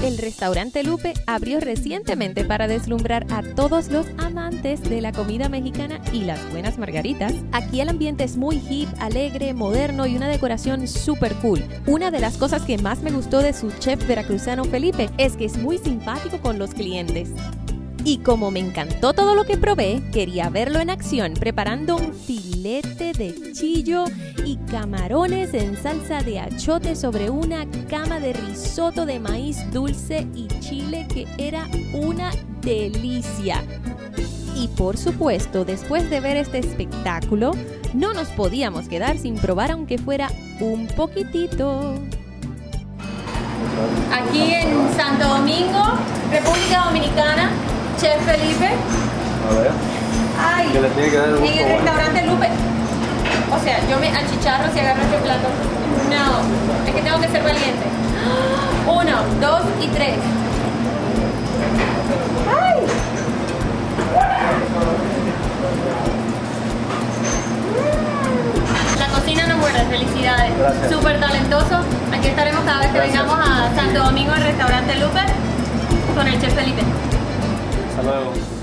El restaurante Lupe abrió recientemente para deslumbrar a todos los amantes de la comida mexicana y las buenas margaritas. Aquí el ambiente es muy hip, alegre, moderno y una decoración súper cool. Una de las cosas que más me gustó de su chef veracruzano Felipe es que es muy simpático con los clientes. Y como me encantó todo lo que probé, quería verlo en acción preparando un filete de chillo y camarones en salsa de achote sobre una cama de risotto de maíz dulce y chile que era una delicia. Y por supuesto, después de ver este espectáculo, no nos podíamos quedar sin probar aunque fuera un poquitito. Aquí en Santo Domingo, República Dominicana, Chef Felipe. A ver. Ay, que le tiene que dar un en el restaurante Lupe. O sea, yo me achicharro si agarro este plato. No, es que tengo que ser valiente. 1, 2 y 3. ¡Ay! La cocina no muere, felicidades. Gracias. Súper talentoso. Aquí estaremos cada vez que vengamos a Santo Domingo al restaurante Lupe con el Chef Felipe. Hasta luego.